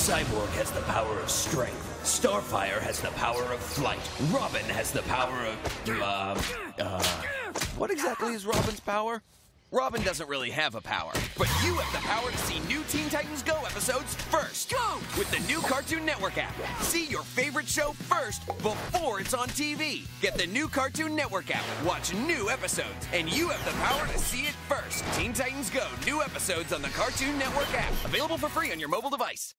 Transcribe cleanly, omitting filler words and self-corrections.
Cyborg has the power of strength. Starfire has the power of flight. Robin has the power of, what exactly is Robin's power? Robin doesn't really have a power, but you have the power to see new Teen Titans Go episodes first. Go! With the new Cartoon Network app. See your favorite show first before it's on TV. Get the new Cartoon Network app, watch new episodes, and you have the power to see it first. Teen Titans Go, new episodes on the Cartoon Network app. Available for free on your mobile device.